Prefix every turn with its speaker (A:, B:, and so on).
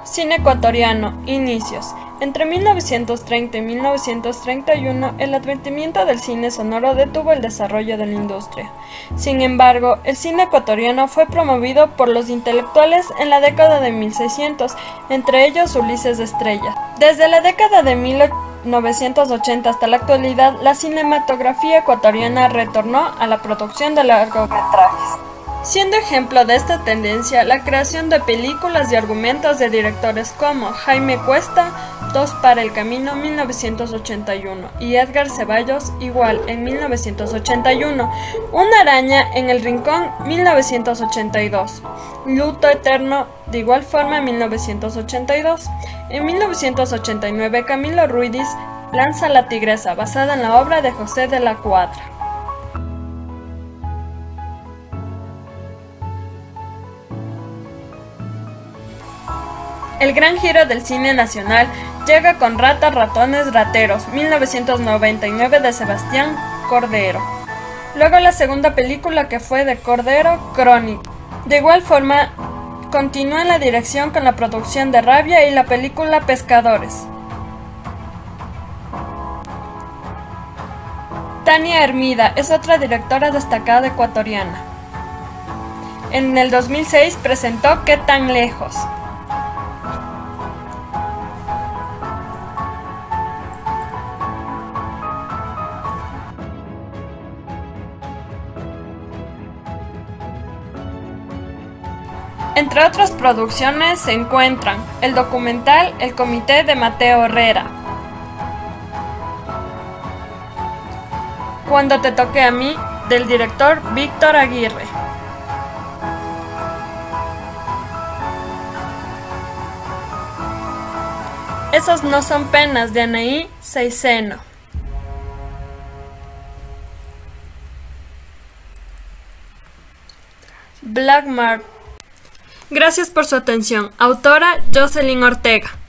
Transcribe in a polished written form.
A: Cine ecuatoriano, inicios. Entre 1930 y 1931, el advenimiento del cine sonoro detuvo el desarrollo de la industria. Sin embargo, el cine ecuatoriano fue promovido por los intelectuales en la década de 1600, entre ellos Ulises Estrella. Desde la década de 1980 hasta la actualidad, la cinematografía ecuatoriana retornó a la producción de largometrajes, siendo ejemplo de esta tendencia la creación de películas y argumentos de directores como Jaime Cuesta, Dos para el Camino, 1981, y Edgar Ceballos, igual, en 1981, Una araña en el rincón, 1982, Luto eterno, de igual forma, en 1982. En 1989, Camilo Ruidis lanza La tigresa, basada en la obra de José de la Cuadra. El gran giro del cine nacional llega con Ratas, ratones, rateros, 1999, de Sebastián Cordero. Luego la segunda película, que fue de Cordero, Crónica. De igual forma, continúa en la dirección con la producción de Rabia y la película Pescadores. Tania Hermida es otra directora destacada ecuatoriana. En el 2006 presentó ¿Qué tan lejos?. Entre otras producciones se encuentran el documental El Comité de Mateo Herrera, Cuando te toque a mí, del director Víctor Aguirre. Esos no son penas, de Anaí Seiseno. Black Mark. Gracias por su atención. Autora Jocelyn Ortega.